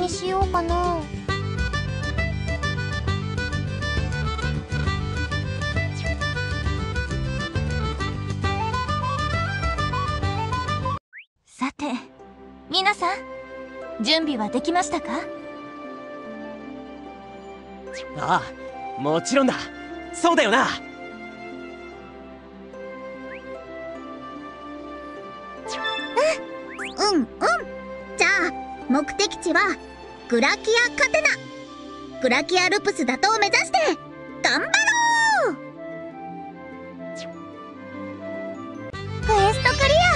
にしようかな。さて皆さん、準備はできましたか？ ああ、もちろんだ。そうだよな。 うん。じゃあ目的地はグラキア・カテナ、グラキアルプス打倒を目指して頑張ろう。 クエストクリア。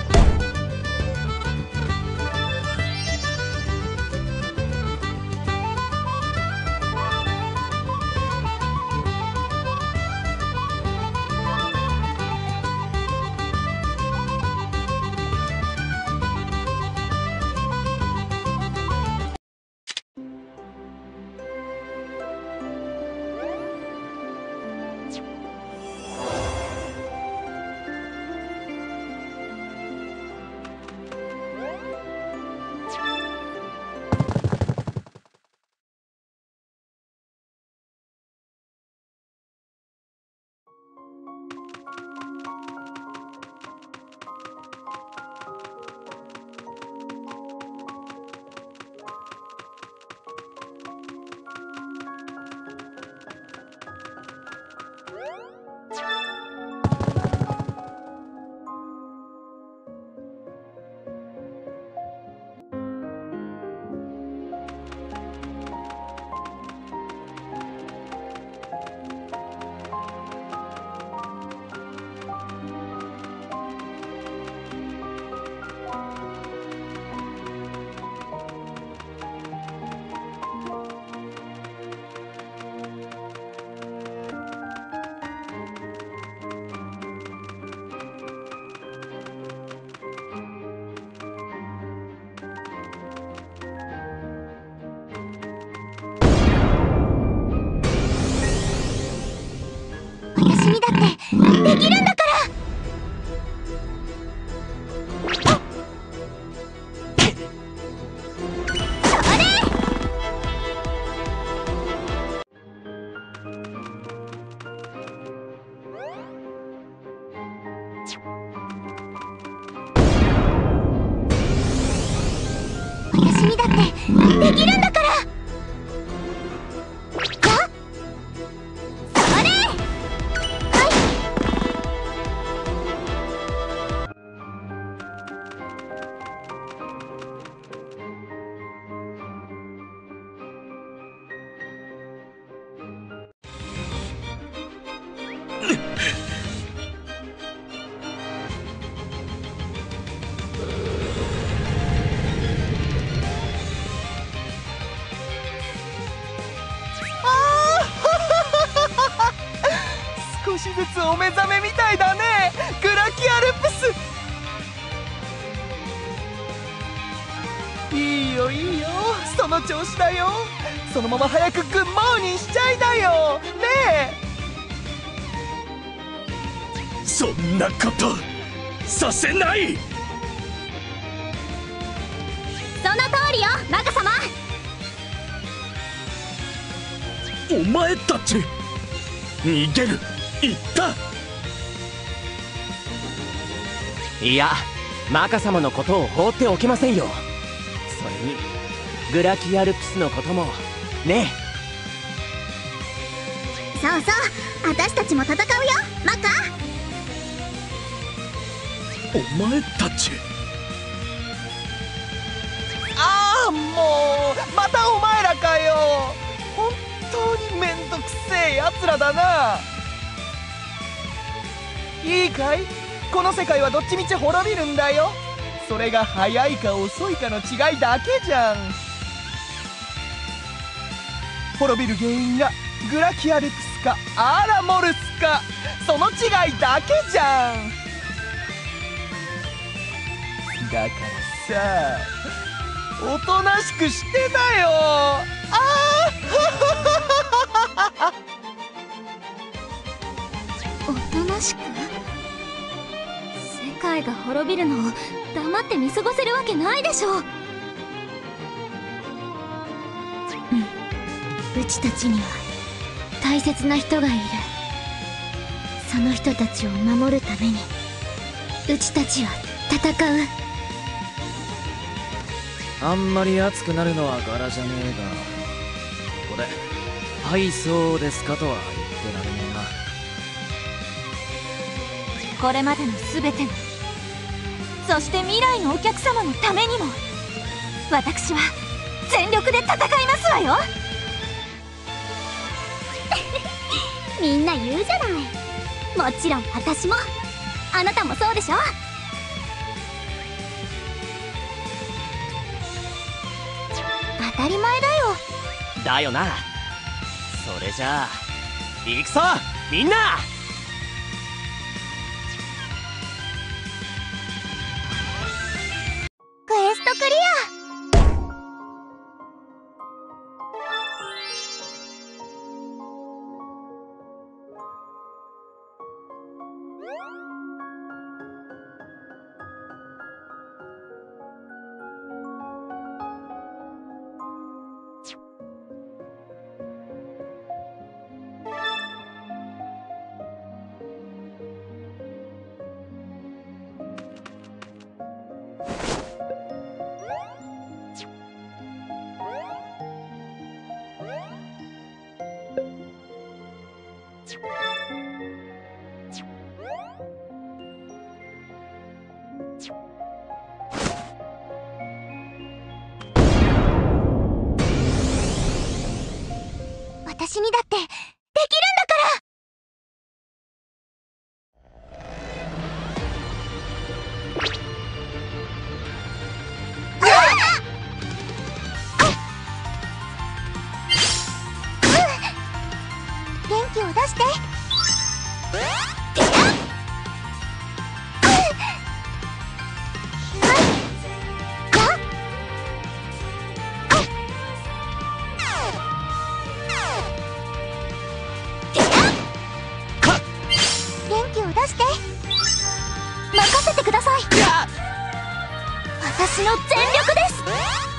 私にだってできるんだから。それ！私にだってできるんだから。 少しずつお目覚めみたいだね、グラキアルプス。いいよいいよ、その調子だよ。そのまま早くグッモーニンしちゃいなよねえ。そんなことさせない。 その通りよ、マガ様。 お前たち逃げる言った。 いや、マカ様のことを放っておけませんよ。それにグラキアルプスのこともね。 そうそう、私たちも戦うよ、マカ。 お前たち。 ああ、もうまたお前らかよ。本当にめんどくせえやつらだな。いいかい、この世界はどっちみち滅びるんだよ。それが早いか遅いかの違いだけじゃん。滅びる原因がグラキアルプスかアーラモルスか、その違いだけじゃん。だからさ、おとなしくしてなよ。ああおとなしく？世界が滅びるのを黙って見過ごせるわけないでしょう。 うちたちには大切な人がいる。その人たちを守るためにうちたちは戦う。 あんまり熱くなるのは柄じゃねえが、ここで「はいそうですか」とは言ってられねえな。 これまでの全ての、そして未来のお客様のためにも、私は全力で戦いますわよ。 みんな言うじゃない。もちろん私も、あなたもそうでしょ。当たり前だよ。 だよな。それじゃあ行くぞみんな。 クエストクリア。私にだってできるんだから。元気を出して。元気を出して。任せてください。私の全力です。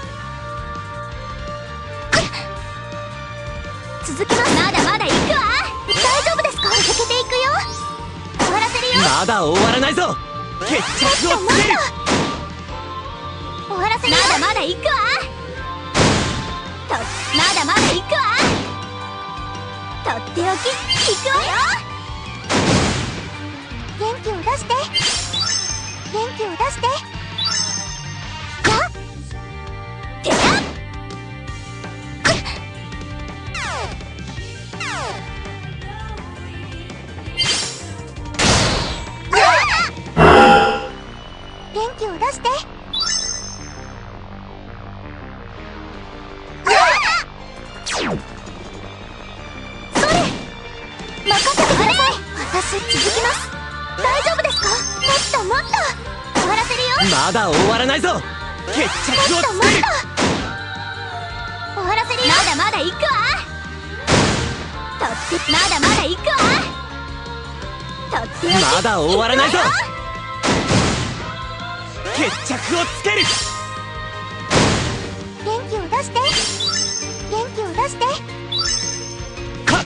続きます。まだまだ行くわ。大丈夫ですか。続けていくよ。終わらせるよ。 まだ終わらないぞ。決着をつける。 終わらせるよ。まだまだ行くわ。まだまだ行くわ。とっておき行くわよ。元気を出して。元気を出して。てやっ。元気を出して。それ任せてください。私続きます。大丈夫ですか。もっともっと終わらせるよ。 まだ終わらないぞ。決着をつける。 もっともっと終わらせるよ。まだまだ行くわ。まだまだ行くわ。とっておき。 まだ終わらないぞ。決着をつける。 元気を出して。元気を出して。 はっ。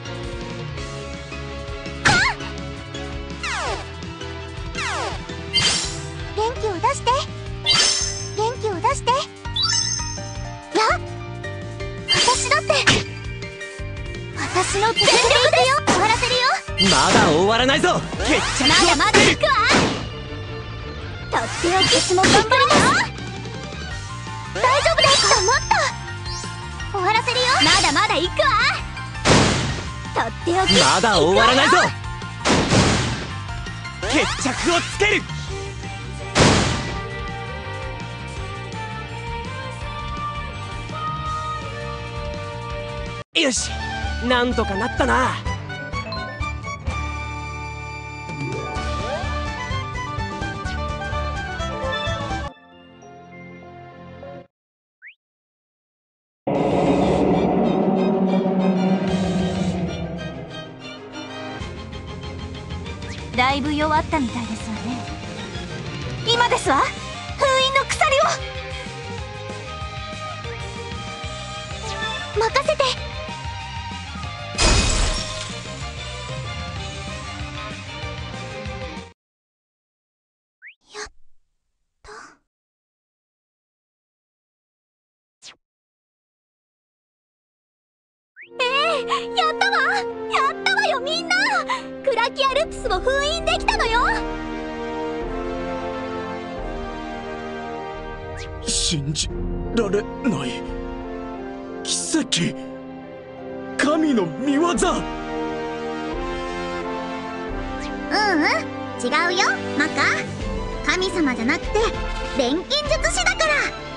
元気を出して。元気を出して。やっ。私だって。私の全力ですよ。終わらせるよ。 まだ終わらないぞ。決着をつける。 まだまだ行くわ。とっておき。私も頑張ります。大丈夫ですか。もっと終わらせるよ。まだまだ行くわ。とっておき。 まだ終わらないぞ。決着をつける。よし、なんとかなったな。 だいぶ弱ったみたいですわね。今ですわ。封印の鎖を任せて。 やったわよみんな。クラキアルプスを封印できたのよ。 信じられない。奇跡、神の見業。 違うよマカ。神様じゃなくて錬金術師だから。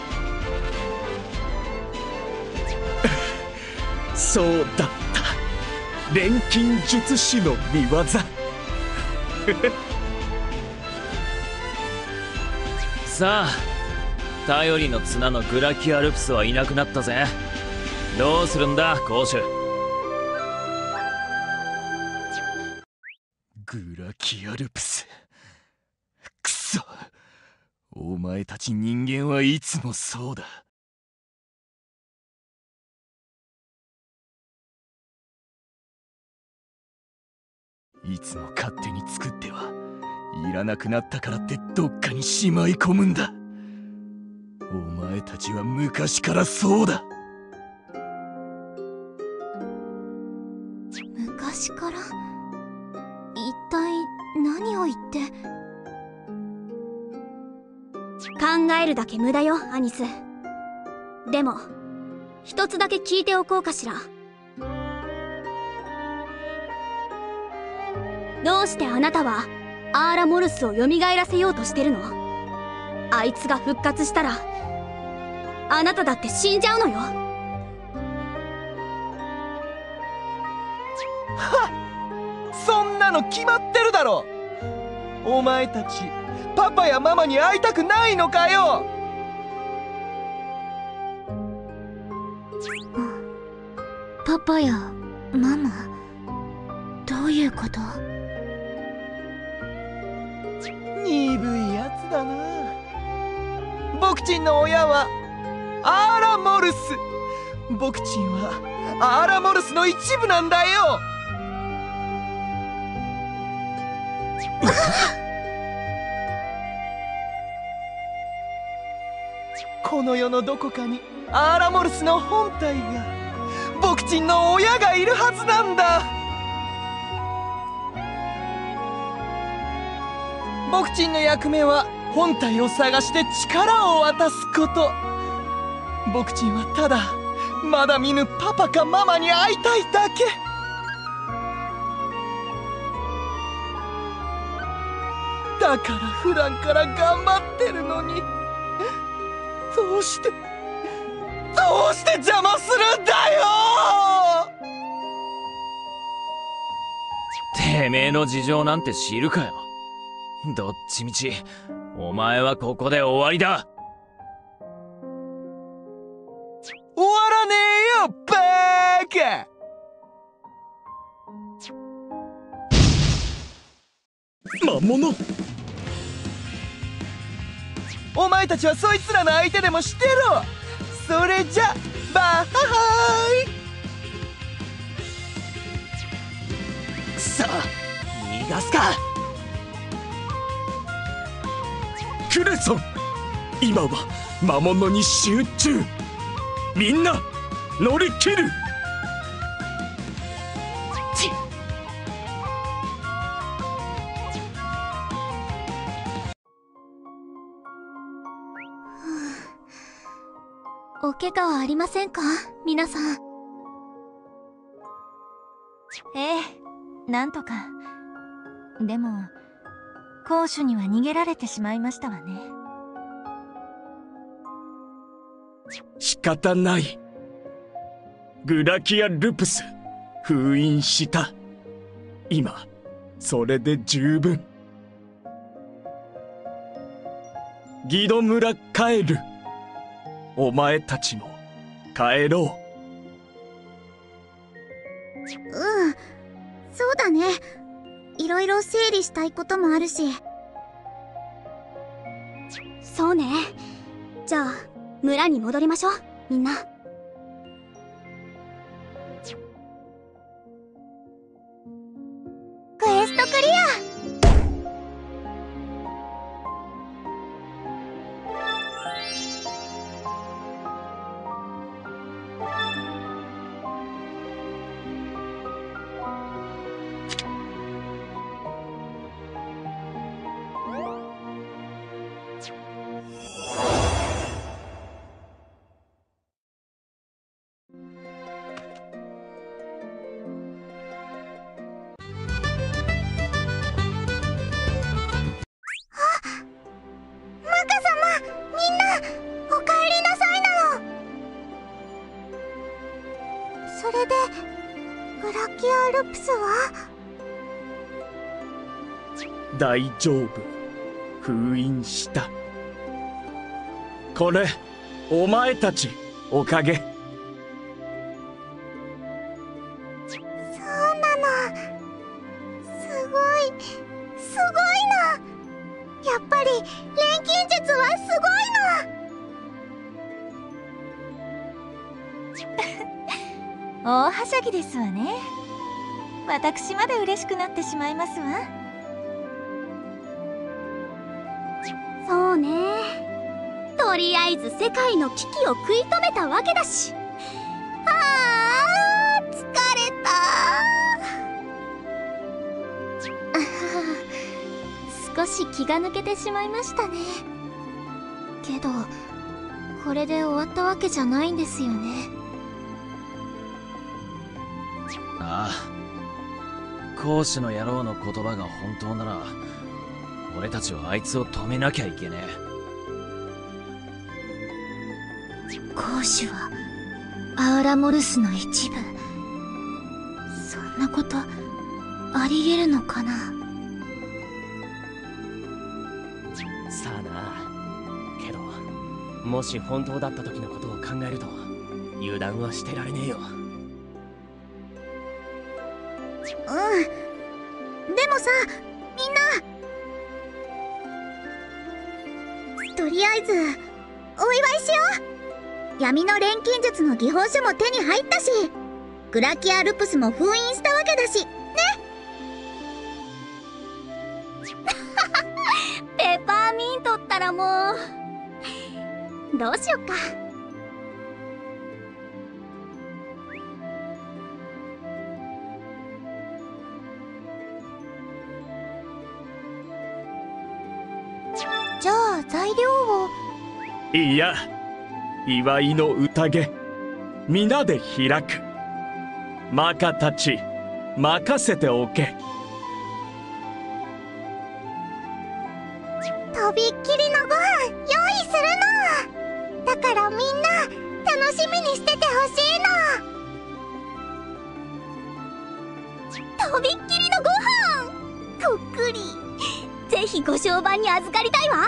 そうだった、錬金術師の見業。 さあ、頼りの綱のグラキアルプスはいなくなったぜ。どうするんだゴーシュ。 グラキアルプス、くそ、お前たち人間はいつもそうだ。いつも勝手に作ってはいらなくなったからってどっかにしまい込むんだ。お前たちは昔からそうだ。 昔から？一体何を言って。考えるだけ無駄よアニス。でも一つだけ聞いておこうかしら。どうしてあなたはアーラモルスを蘇らせようとしてるの？あいつが復活したらあなただって死んじゃうのよ。 そんなの決まってるだろ。お前たちパパやママに会いたくないのかよ。 パパやママ？どういうこと？ 鈍いやつだな。僕ちんの親はアーラモルス。僕ちんはアーラモルスの一部なんだよ。この世のどこかにアーラモルスの本体が、僕ちんの親がいるはずなんだ。僕ちんの役目は本体を探して力を渡すこと。僕ちんはただまだ見ぬパパかママに会いたいだけ。だから普段から頑張ってるのに、どうして邪魔するんだよ。 てめえの事情なんて知るかよ。どっちみちお前はここで終わりだ。 終わらねえよバーカ。 魔物。 お前たちはそいつらの相手でもしてろ。それじゃバーハハーイ。 さあ逃がすか。 クレソン、今は魔物に集中。みんな乗り切る。 お怪我はありませんか皆さん？ ええ、なんとか。でも攻守には逃げられてしまいましたわね。 仕方ない。グラキアルプス封印した。今それで十分。ギド村帰る。お前たちも帰ろうん、そうだね。いろいろ整理したいこともあるし。そうね。じゃあ村に戻りましょうみんな。クエストクリア。 おかえりなさいなの。それでブラキアルプスは？ 大丈夫、封印した。これお前たちおかげ。 そうなの。すごいの。やっぱり錬金術はす大はしゃぎですわね。私まで嬉しくなってしまいますわ。 そうね。とりあえず世界の危機を食い止めたわけだし。疲れた。少し気が抜けてしまいましたね。けどこれで終わったわけじゃないんですよね。 ああ、講師の野郎の言葉が本当なら俺たちはあいつを止めなきゃいけねえ。 講師はアーラモルスの一部。そんなことありえるのかな。 さあな。けどもし本当だった時のことを考えると油断はしてられねえよ。 でもさ、みんなとりあえずお祝いしよう。闇の錬金術の技法書も手に入ったし、グラキアルプスも封印したわけだしね。ペパーミントったらもうどうしよっか。じゃあ材料を。 いや、祝いの宴皆で開く。マカたち任せておけ。 とびっきりのご飯用意するの。だからみんな楽しみにしててほしいの。とびっきりのご飯こっくり。ぜひご相伴に預かりたいわ。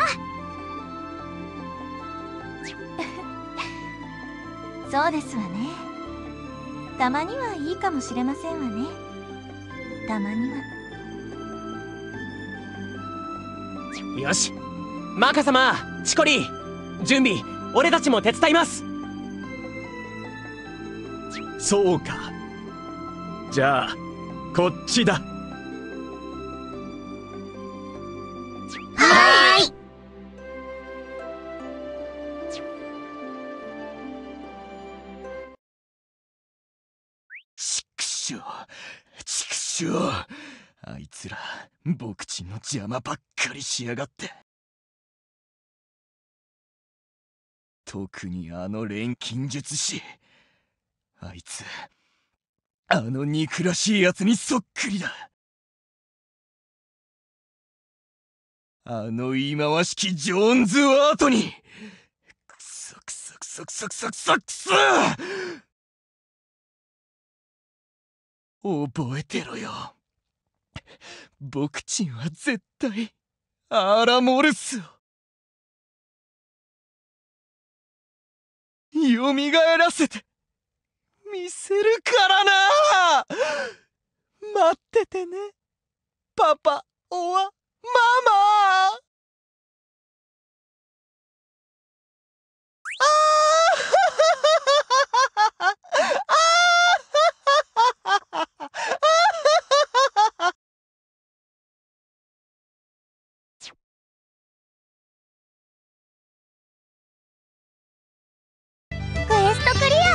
そうですわね。たまにはいいかもしれませんわね。たまには。 よし、マカ様、チコリー、準備俺たちも手伝います。 そうか。じゃあこっちだ。 はーい。 ちくしょう、あいつら僕ちんの邪魔ばっかりしやがって。特にあの錬金術師、あいつあの憎らしいやつにそっくりだ。あの忌まわしきジョーンズワートに。くそくそくそくそくそくそくそ。覚えてろよ。僕ちんは絶対アーラモルスを蘇らせて見せるからな。待っててね、パパ、おわ、ママ。 クエストクリア。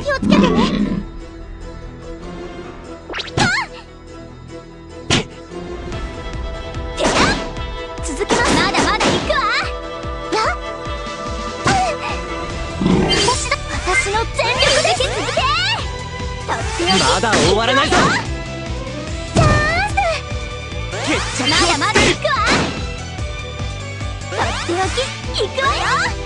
気をつけてね。続きます。まだまだ行くわ。私の全力で続け。とっておきまだ終わらないぞ。 チャンス。まだまだ行くわ。とっておき行くわよ。